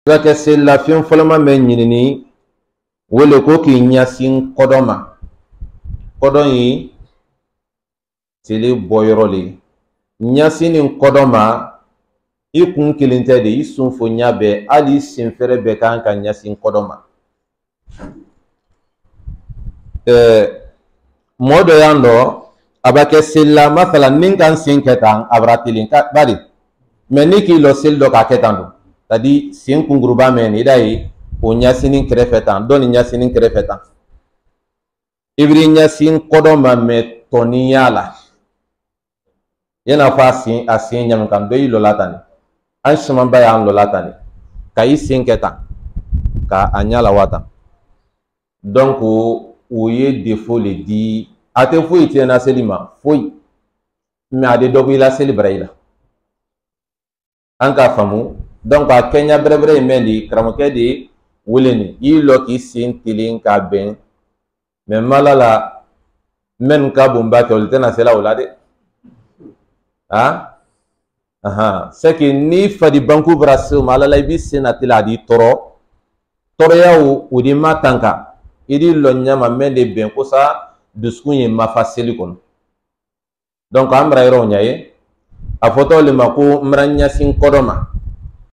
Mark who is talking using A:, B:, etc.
A: ba ke sella fion folama men nyini wole ko ki nyasin kodoma kodon yi tele boyorole nyasinin kodoma ikun kilinte de isun fo nyabe ali sinfere be kan kan nyasin kodoma modo yando abake sella masala ninkan sin ketan abratilin ka bari meniki lo seldo ka ketando tadi sin kunguruba men idai o nyasinin krefetan doni nyasinin krefetan ibri nyasin kodoma me toniyala yana fa sin asin nyam kan do yilo latani an shaman baya an lo latani ka isin ketan ka anyala wata donc o ye défaut le di ate foyi tiena selima foyi mais ade dobu ila seli braila an ka famu donc a kenya brebre mendi kramoke di wuleni yilo ki sin tilin ka ben mais malala men ka bomba ke oltena sela olade ha aha seki ni fadi banku brasil malala ibi senatila di toro ya o di matanka idi lo nyama mende ben ko sa duskun ye mafaseli kon donc amra yero nyaye a photo le mako mranya sin kodoma